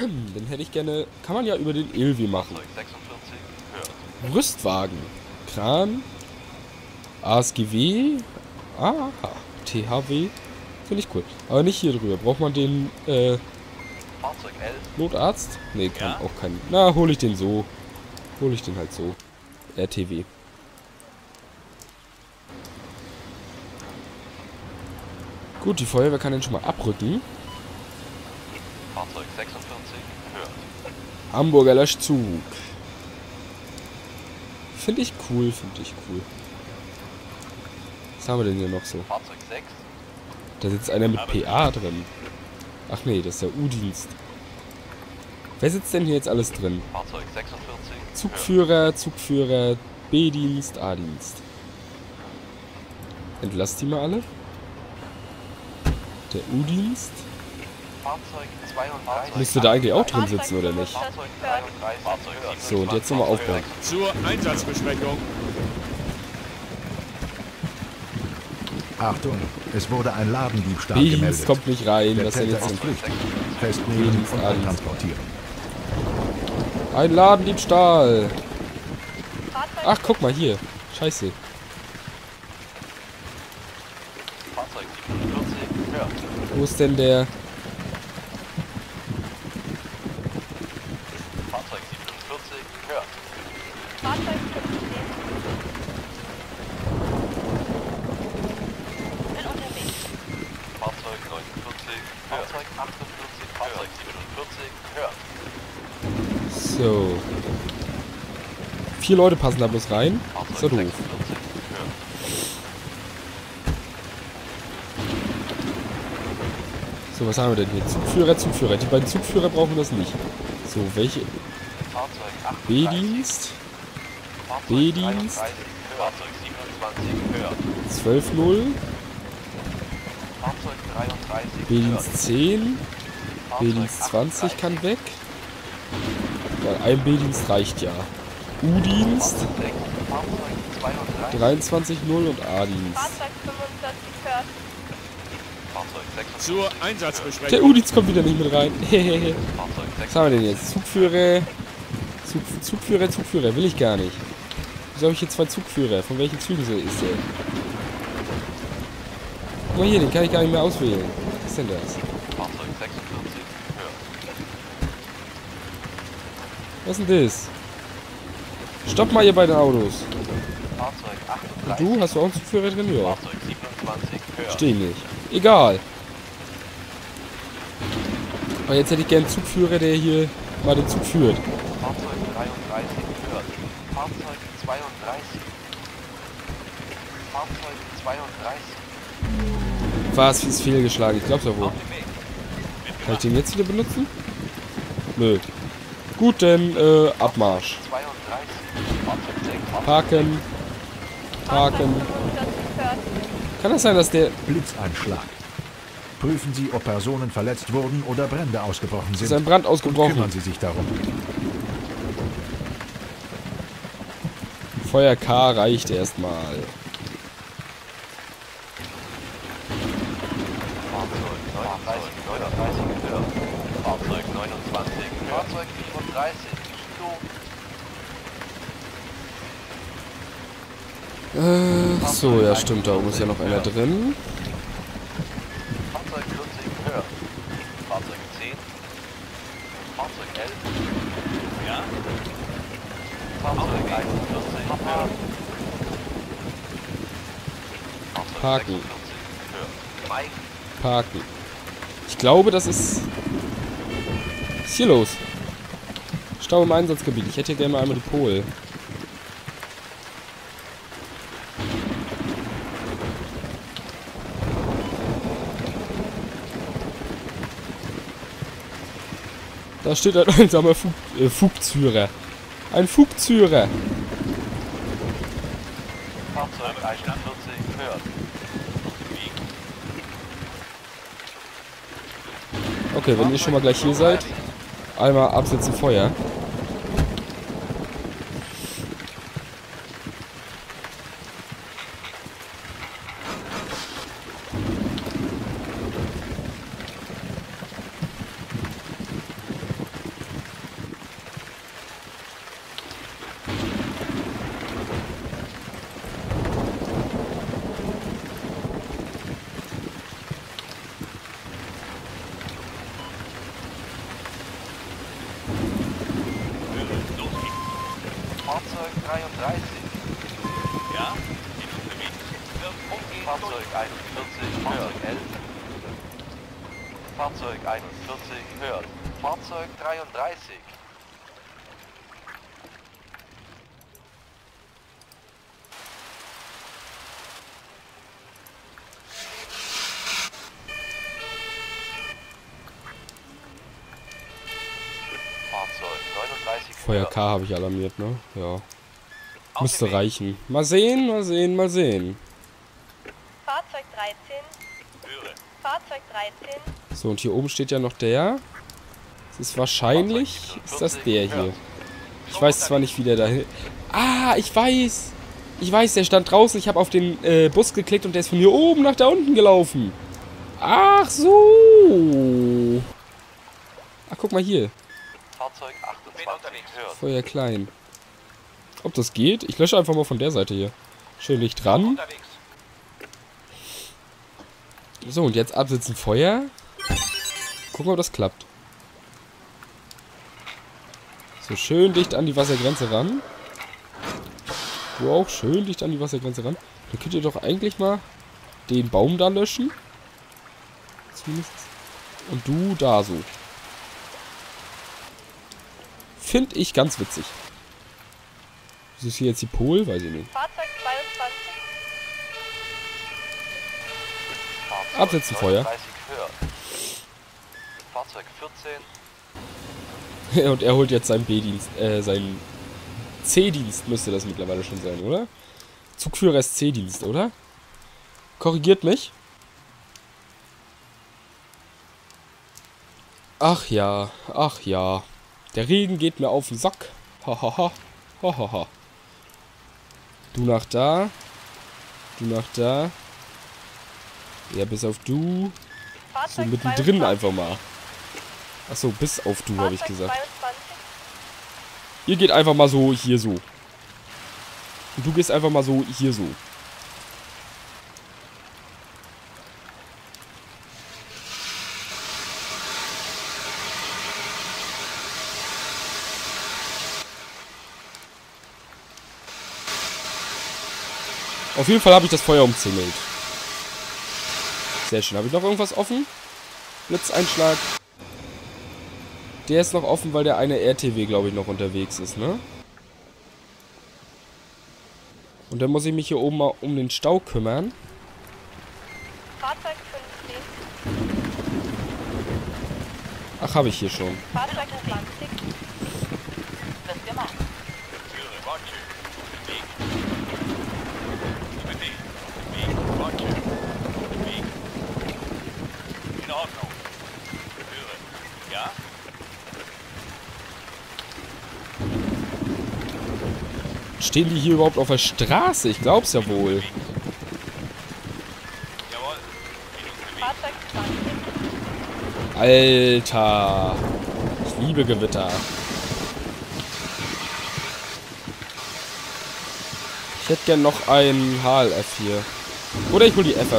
Den hätte ich gerne... Kann man ja über den Ilvi machen. Rüstwagen. Kran. ASGW. Aha. THW. Finde ich cool. Aber nicht hier drüber. Braucht man den, Notarzt? Nee, kann auch keinen. Na, hole ich den so. Hole ich den halt so. RTW. Gut, die Feuerwehr kann den schon mal abrücken. Fahrzeug 46, hört. Hamburger Löschzug. Finde ich cool, finde ich cool. Was haben wir denn hier noch so? Fahrzeug 6. Da sitzt einer mit PA drin. Ach nee, das ist der U-Dienst. Wer sitzt denn hier jetzt alles drin? Fahrzeug 46. Zugführer, Zugführer, B-Dienst, A-Dienst. Entlasst die mal alle. Der U-Dienst. Fahrzeug 32. Müsste da eigentlich auch drin sitzen, oder nicht? Fahrzeug 33. Fahrzeug So, und jetzt nochmal aufbauen. Zur Einsatzbesprechung. Achtung, es wurde ein Ladendiebstahl B-Dienst gemeldet. kommt nicht rein. Der Was denn Täter jetzt? ist flüchtig. Festnehmen B-Dienst, und A-Dienst. transportieren. Ein Ladendiebstahl. Ach, guck mal hier. Scheiße. Fahrzeug 47, hört. Wo ist denn der... Fahrzeug 47, hört. Fahrzeug 15. Bin unterwegs. Fahrzeug 49, Fahrzeug 48, Fahrzeug 47, hört. So. 4 Leute passen da bloß rein. Ist ja Fahrzeug doof. 46, hört. So, was haben wir denn hier? Zugführer, Zugführer. Die beiden Zugführer brauchen das nicht. So, welche? Fahrzeug 38, B-Dienst. Fahrzeug B-Dienst. 33, Fahrzeug 27, hört. 12-0. Fahrzeug 33, B-Dienst 10. hört. B-Dienst Fahrzeug 20 kann weg. Ja, ein B-Dienst reicht ja. U-Dienst. Fahrzeug 32, 23-0 und A-Dienst. Fahrzeug 45 hört. Fahrzeug 46, Zur Der Einsatzbesprechung. U-Dienst kommt wieder nicht mit rein. Hehehe. Fahrzeug Was haben wir denn jetzt? Zugführer. Zugführer, Zugführer. Will ich gar nicht. Wieso habe ich hier 2 Zugführer? Von welchen Zügen ist der? Guck mal hier, den kann ich gar nicht mehr auswählen. Was ist denn das? Fahrzeug 46, hört. Was ist denn das? Stopp mal, ihr beiden Autos. Fahrzeug Und 38, du? Hast du auch einen Zugführer drin? Ja. Fahrzeug 27, hört. Steh nicht. Egal. Aber jetzt hätte ich gern einen Zugführer, der hier mal den Zug führt. Fahrzeug 33, hört. Fahrzeug 32. Fahrzeug 32. Was? Ist fehlgeschlagen. Ich glaub's ja wohl. Auf dem Weg. Kann ich den jetzt wieder benutzen? Nö. Gut, dann Abmarsch. 32. Fahrzeug 6. Parken. Fahrzeug Parken. 45 hört. Kann das sein, dass der... Blitzeinschlag. Prüfen Sie, ob Personen verletzt wurden oder Brände ausgebrochen Ist sind. ein Brand Und ausgebrochen. kümmern Sie sich darum. Feuer K reicht erstmal. Fahrzeug 39, 39, hört. Fahrzeug 29. Fahrzeug 35. Sto. So, ja stimmt, da oben ist ja noch einer drin. Fahrzeug 40, hört. Fahrzeug 10. Fahrzeug 11. Ja. Fahrzeug 41, hört. Fahrzeug Parken. 46, hört. Mike. Parken. Ich glaube, das ist... Was ist hier los? Stau im Einsatzgebiet. Ich hätte hier gerne mal einmal die Pol. Da steht ein einsamer Fugzürer. Ein Fugzürer. Fahrzeug 41, hört. Okay, wenn ihr schon mal gleich hier seid, einmal absetzen Feuer. Ja, bin unterwegs. Fahrzeug 41, Fahrzeug 11. Fahrzeug 41, hört. Fahrzeug 33. Fahrzeug 39, Feuer hört. K habe ich alarmiert, ne? Ja. Auf Müsste dem Weg. reichen. Mal sehen, mal sehen, mal sehen. Fahrzeug 13. Höre. Fahrzeug 13. So, und hier oben steht ja noch der. Das ist wahrscheinlich, ist das der hier. Ich weiß zwar nicht, wie der da hin... Ah, ich weiß! Ich weiß, der stand draußen. Ich habe auf den Bus geklickt und der ist von hier oben nach da unten gelaufen. Ach so! Ach, guck mal hier. Fahrzeug 28, hört. Feuer klein. Ob das geht? Ich lösche einfach mal von der Seite hier. Schön Licht dran. Unterwegs. So, und jetzt absitzen Feuer. Gucken, ob das klappt. So, schön dicht an die Wassergrenze ran. Du auch schön dicht an die Wassergrenze ran. Dann könnt ihr doch eigentlich mal den Baum da löschen. Zumindest. Und du da so. Finde ich ganz witzig. Was ist hier jetzt die Pol? Weiß ich nicht. Fahrzeug 22. Fahrzeug Absetzen, Feuer. 39, hört. Fahrzeug 14. Und er holt jetzt seinen B-Dienst, seinen C-Dienst müsste das mittlerweile schon sein, oder? Zugführer ist C-Dienst, oder? Korrigiert mich. Ach ja, ach ja. Der Regen geht mir auf den Sack. Hahaha, hahaha. Du nach da. Du nach da. Ja, bis auf du. So Fahrzeug mittendrin 22. einfach mal. Achso, bis auf du, habe ich Fahrzeug gesagt. 22. Ihr geht einfach mal so, hier so. Und du gehst einfach mal so, hier so. Auf jeden Fall habe ich das Feuer umzingelt. Sehr schön. Habe ich noch irgendwas offen? Blitzeinschlag. Der ist noch offen, weil der eine RTW, glaube ich, noch unterwegs ist, ne? Und dann muss ich mich hier oben mal um den Stau kümmern. Fahrzeug 15. Ach, habe ich hier schon. Fahrzeug 20. Wird gemacht. Höre, warte. Weg. Weg. Weg. Warte. Weg. In Ordnung. Höre. Ja? Stehen die hier überhaupt auf der Straße? Ich glaub's ja wohl. Jawohl. Bin unterwegs. Fahrzeug 20. Alter. Ich liebe Gewitter. Ich hätte gern noch einen HLF hier. Oder ich hol die FF.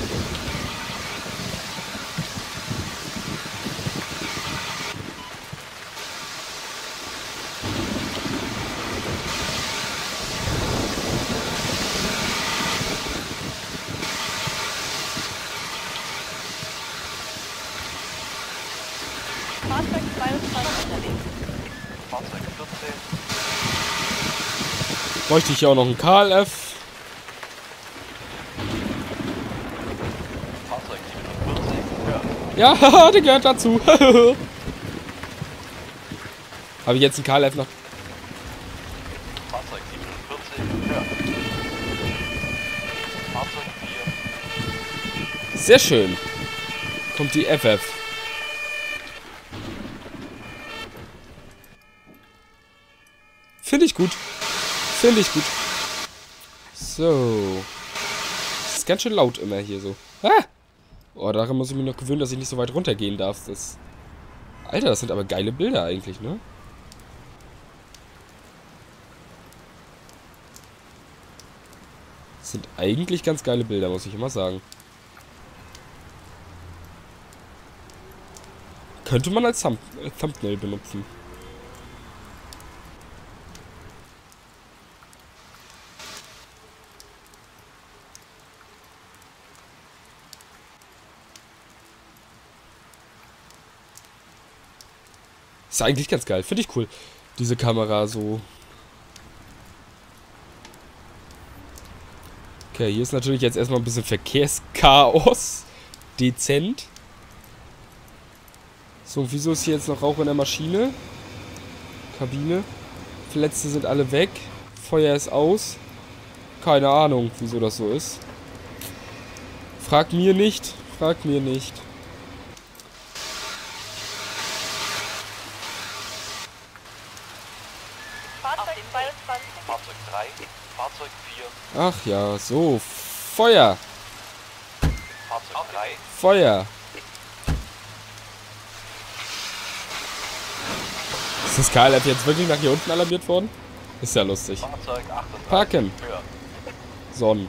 Fahrzeug 22 unterwegs. Fahrzeug 14. Bräuchte ich hier auch noch einen KLF. Fahrzeug 47. Hört. Ja, haha, der gehört dazu. Habe ich jetzt einen KLF noch? Fahrzeug 47. Hört. Fahrzeug 4. Sehr schön. Kommt die FF. Finde ich gut. Finde ich gut. So. Das ist ganz schön laut immer hier so. Ah! Oh, daran muss ich mich noch gewöhnen, dass ich nicht so weit runtergehen darf. Das... Alter, das sind aber geile Bilder eigentlich, ne? Das sind eigentlich ganz geile Bilder, muss ich immer sagen. Könnte man als Thumbnail benutzen. Ist eigentlich ganz geil. Finde ich cool. Diese Kamera so. Okay, hier ist natürlich jetzt erstmal ein bisschen Verkehrschaos. Dezent. So, und wieso ist hier jetzt noch Rauch in der Maschine? Kabine. Verletzte sind alle weg. Feuer ist aus. Keine Ahnung, wieso das so ist. Frag mir nicht. Frag mir nicht. Fahrzeug 22. Fahrzeug 3, Fahrzeug 4, Ach ja, so. Feuer. Fahrzeug 3, Feuer. Ist das KLF jetzt wirklich nach hier unten alarmiert worden? Ist ja lustig. Fahrzeug 38, Parken. höher. Sonnen.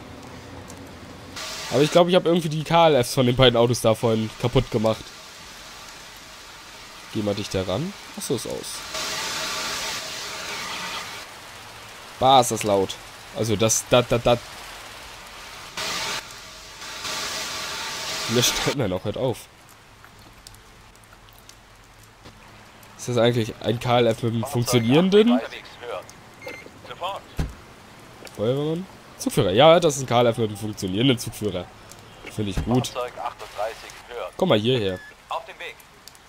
Aber ich glaube, ich habe irgendwie die KLFs von den beiden Autos da vorhin kaputt gemacht. Geh mal dichter ran. Achso, ist aus. Bah, ist das laut. Also das, Löscht, nein, auch hört auf. Ist das eigentlich ein KLF mit einem funktionierenden Unterwegs, höher. Sofort. Feuerwehrmann? Zugführer. Ja, das ist ein KLF mit einem funktionierenden Zugführer. Finde ich gut. Fahrzeug 38, höher. Komm mal hierher. Auf dem Weg.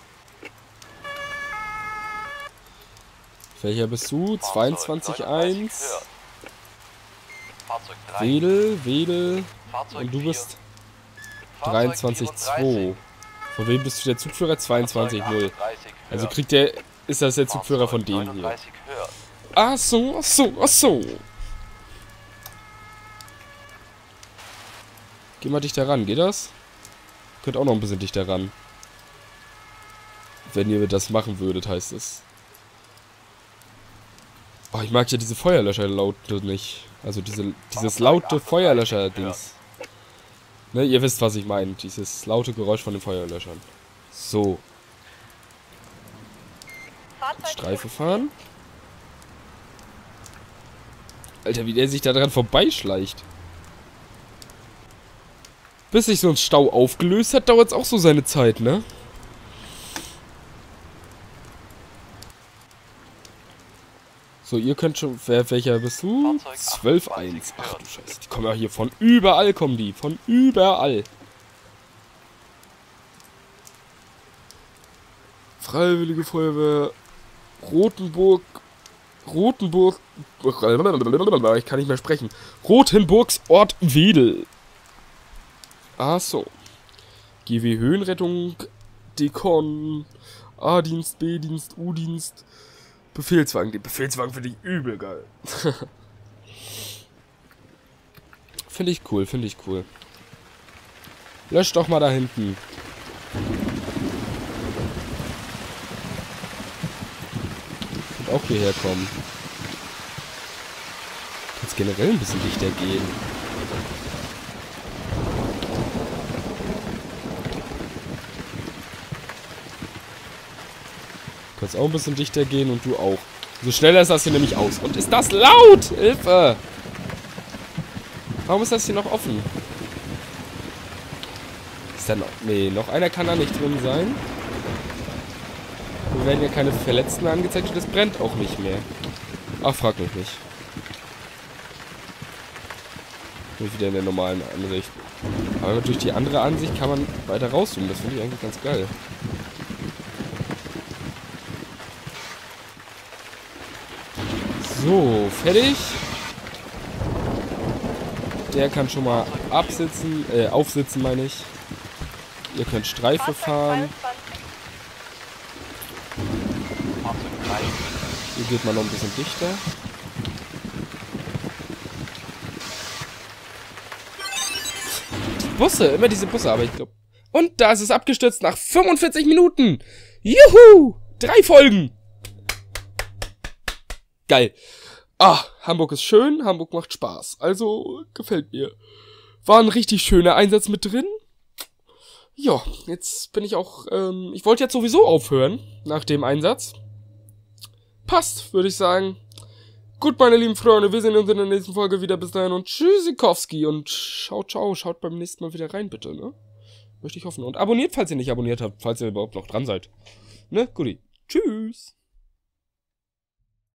Welcher bist du? Fahrzeug 22.1. 39, höher. Fahrzeug 3, Wedel. Fahrzeug Und du 4, bist Fahrzeug 23.2. Von wem bist du der Zugführer? 22.0. 38, Also höher. kriegt der. Ist das der Zugführer von dem hier? 39, höher. Ach so, ach so, ach so. Geh mal dichter ran, geht das? Könnt auch noch ein bisschen dichter ran. Wenn ihr das machen würdet, heißt es. Oh, ich mag ja diese Feuerlöscher-Laute nicht. Also dieses laute Feuerlöscher-Dings. Ne, ihr wisst, was ich meine. Dieses laute Geräusch von den Feuerlöschern. So. Fahrzeug Streife fahren. Alter, wie der sich da dran vorbeischleicht. Bis sich so ein Stau aufgelöst hat, dauert es auch so seine Zeit, ne? So, ihr könnt schon... Welcher bist du? Fahrzeug 12.1. Ach du Scheiße, die kommen ja hier von überall, kommen die. Von überall. Freiwillige Feuerwehr. Rotenburg. Ich kann nicht mehr sprechen. Rothenburgs Ort Wedel. Ach so. GW Höhenrettung. Dekon. A-Dienst, B-Dienst, U-Dienst. Befehlswagen. Den Befehlswagen finde ich übel geil. Finde ich cool, finde ich cool. Löscht doch mal da hinten. Und auch hierher kommen. Kannst generell ein bisschen dichter gehen. Du kannst auch ein bisschen dichter gehen und du auch. So schneller ist das hier nämlich aus. Und ist das laut? Hilfe! Warum ist das hier noch offen? Ist da noch... Nee, noch einer kann da nicht drin sein. Wir werden ja keine Verletzten angezeigt und es brennt auch nicht mehr. Ach, frag mich nicht. Bin wieder in der normalen Ansicht. Aber durch die andere Ansicht kann man weiter rauszoomen. Das finde ich eigentlich ganz geil. So, fertig. Der kann schon mal absitzen, aufsitzen meine ich. Ihr könnt Streife fahren. Fahrzeug 3, Hier geht man noch ein bisschen dichter. Die Busse, immer diese Busse, aber ich glaube... Und da ist es abgestürzt nach 45 Minuten. Juhu! 3 Folgen. Geil. Ah, Hamburg ist schön, Hamburg macht Spaß. Also, gefällt mir. War ein richtig schöner Einsatz mit drin. Ja, jetzt bin ich auch, ich wollte jetzt sowieso aufhören, nach dem Einsatz. Passt, würde ich sagen. Gut, meine lieben Freunde, wir sehen uns in der nächsten Folge wieder. Bis dahin und tschüssikowski und ciao, ciao. Schaut beim nächsten Mal wieder rein, bitte, ne? Möchte ich hoffen. Und abonniert, falls ihr nicht abonniert habt, falls ihr überhaupt noch dran seid. Ne? Guti. Tschüss. Tschüss.